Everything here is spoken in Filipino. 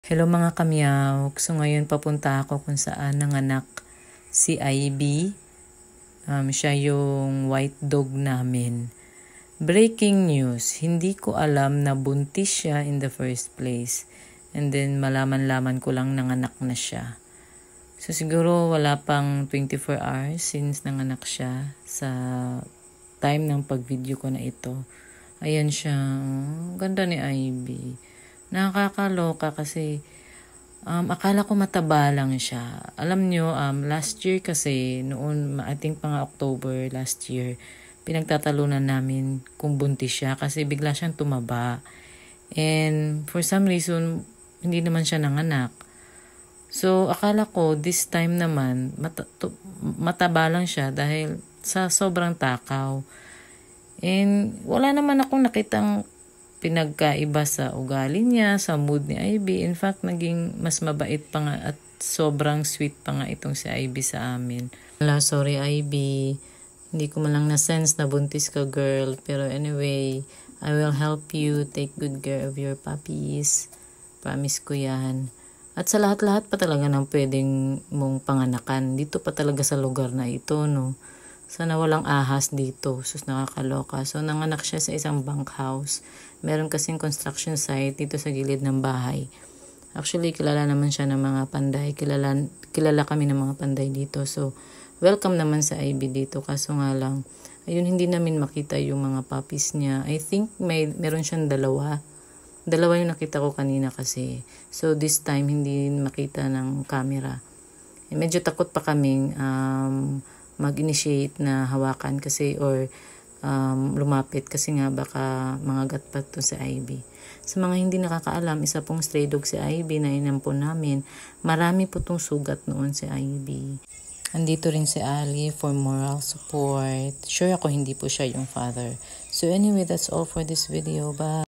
Hello mga kamyaw. So ngayon papunta ako kung saan nanganak si Ivy. Siya yung white dog namin. Breaking news, hindi ko alam na buntis siya in the first place. And then malaman-laman ko lang nanganak na siya. So siguro wala pang 24 hours since nanganak siya sa time ng pag-video ko na ito. Ayan siya. Ganda ni Ivy. Nakakaloka kasi akala ko mataba lang siya. Alam nyo, last year kasi, noon, I think mga October last year, pinagtatalunan namin kung buntis siya kasi bigla siyang tumaba. And for some reason, hindi naman siya nanganak. So, akala ko this time naman, mataba lang siya dahil sa sobrang takaw. And wala naman akong nakitang pinagkaiba sa ugali niya, sa mood ni Ivy. In fact, naging mas mabait pa nga at sobrang sweet pa nga itong si Ivy sa amin. Sorry Ivy, hindi ko man lang na-sense na buntis ka girl. Pero anyway, I will help you take good care of your puppies. Promise ko yan. At sa lahat-lahat pa talaga ng pwedeng mong panganakan. Dito pa talaga sa lugar na ito, no? Sana walang ahas dito. Sus, nakakaloka. So, nanganak siya sa isang bunkhouse. Meron kasing construction site dito sa gilid ng bahay. Actually, kilala naman siya ng mga panday. Kilala kami ng mga panday dito. So, welcome naman sa Ivy dito. Kaso nga lang, ayun, hindi namin makita yung mga puppies niya. I think meron siyang dalawa. Dalawa yung nakita ko kanina kasi. So, this time, hindi makita ng camera. Medyo takot pa kaming mag-initiate na hawakan kasi or lumapit kasi nga baka mangagat pa to si Ivy. Sa mga hindi nakakaalam, isa pong stray dog si Ivy na inampon namin. Marami po tong sugat noon si Ivy. Andito rin si Ali for moral support. Sure ako hindi po siya yung father. So anyway, that's all for this video. Bye!